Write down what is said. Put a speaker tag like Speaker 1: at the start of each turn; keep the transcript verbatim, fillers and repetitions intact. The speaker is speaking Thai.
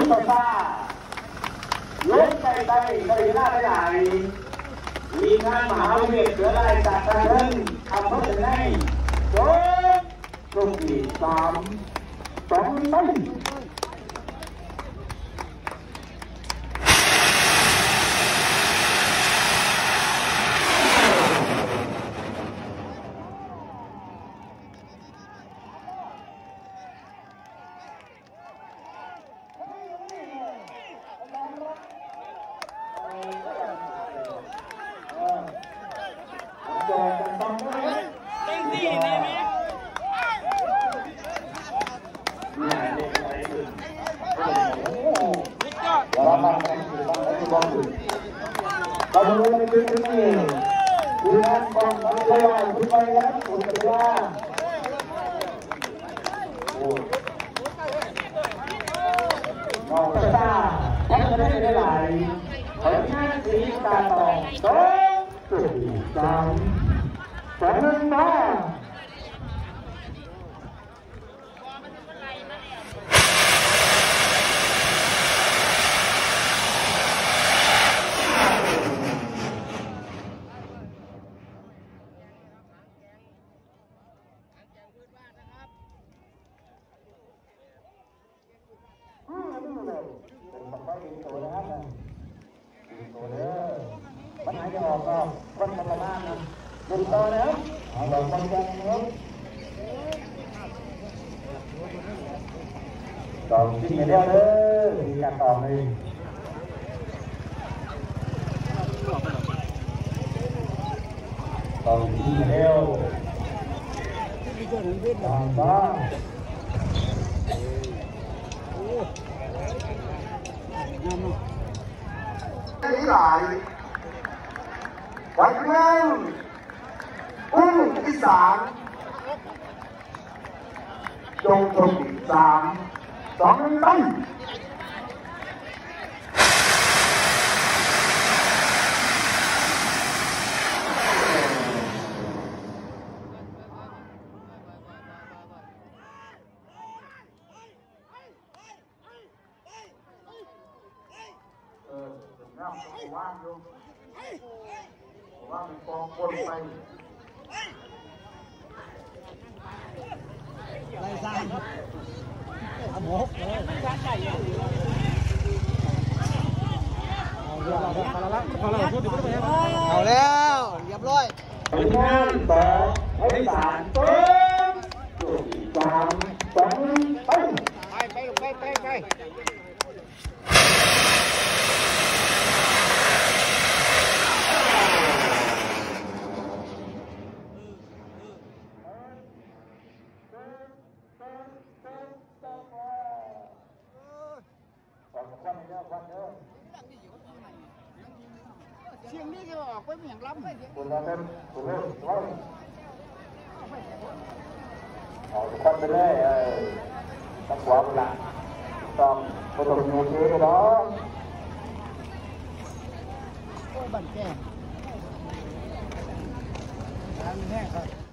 Speaker 1: ต่อซ่าลุกไปไปไปหน้าไปไหนมีงานมหาวิทยาลัยเสือลายจากทางเดินทำเพื่อในโจ๊กตรงที่สามสองไปเราดูในคลิปนี้ดูงานกองทัพไทยทุกไปแล้วคุณจะว่าน้องตาทำได้ได้หลายผลงานสีการต่อสองสี่สามสองหนึ่งมาปัญหาจะออกก็คนธรรมดานะดูต่อแล้วเราต้องการครับต่อที่เดียวเลยมีการต่อเลยต่อที่เดียวต่อบ้างนี่หลายวันเมืองอุ้งอีสานจงชมอีกสามสองไปน้ำต้องว่างอยู่ว่างเป็นกองคนไปไรซ่าเอาหมกเลยเอาแล้วเรียบร้อยงานสองให้สามสองสามสองไปไปไปไปไปเสียงนี้จะออกไปเหมือนล้ำคุณเราเป็นคุณเล่นว่าเอาทุกคนไปเลยเออต้องขวาไปละต้องไปตรงนี้เชื่อđóโอ้บันแก่ทางแห้งครับ